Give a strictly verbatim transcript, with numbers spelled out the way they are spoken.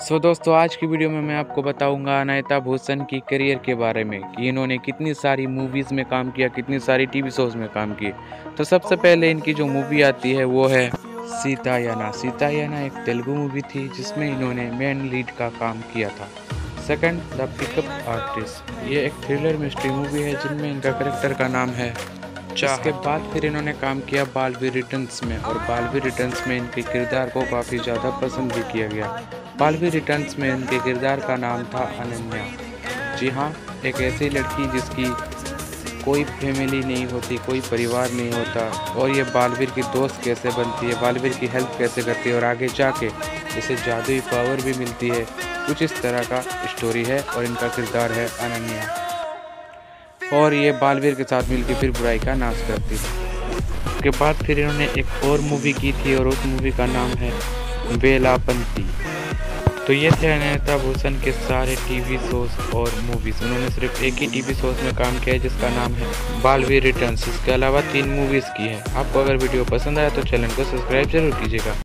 सो दोस्तों, आज की वीडियो में मैं आपको बताऊंगा अनीता भूषण की करियर के बारे में कि इन्होंने कितनी सारी मूवीज़ में काम किया, कितनी सारी टीवी शोज़ में काम किए। तो सबसे पहले इनकी जो मूवी आती है वो है सीतायना। सीतायना एक तेलुगु मूवी थी जिसमें इन्होंने मेन लीड का काम किया था। सेकंड, द पिकअप आर्टिस्ट, ये एक थ्रिलर मिस्ट्री मूवी है जिनमें इनका करेक्टर का नाम है चाहत। इसके बाद फिर इन्होंने काम किया बालवीर रिटर्न्स में, और बालवीर रिटर्न्स में इनके किरदार को काफ़ी ज़्यादा पसंद भी किया गया। बालवीर रिटर्न्स में इनके किरदार का नाम था अनन्या। जी हाँ, एक ऐसी लड़की जिसकी कोई फैमिली नहीं होती, कोई परिवार नहीं होता, और ये बालवीर की दोस्त कैसे बनती है, बालवीर की हेल्प कैसे करती है, और आगे जाके इसे जादुई पावर भी मिलती है। कुछ इस तरह का स्टोरी है और इनका किरदार है अनन्या, और ये बालवीर के साथ मिलकर फिर बुराई का नाश करती है। उसके बाद फिर इन्होंने एक और मूवी की थी और उस मूवी का नाम है वेलापंती। तो ये थे अनीता भूषण के सारे टीवी शोज और मूवीज़। उन्होंने सिर्फ एक ही टीवी शोज में काम किया है जिसका नाम है बालवीर रिटर्न्स। इसके अलावा तीन मूवीज़ की है। आपको अगर वीडियो पसंद आया तो चैनल को सब्सक्राइब जरूर कीजिएगा।